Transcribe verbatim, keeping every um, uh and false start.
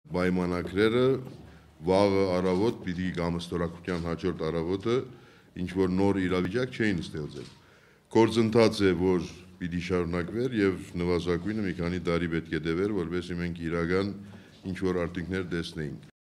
պայմանակրերը վաղը առավոտ պիտի կամ ստորակության հաջորդ առավոտը ինչ որ նոր իրավիճակ չէին ստեղծել։ Գործընթաց է, որ պիտի շարունակվեր եւ նվազագույնը մի քանի տարի պետք է տևեր, որովհետեւ մենք իրական ինչ որ արդյունքներ տեսնեինք։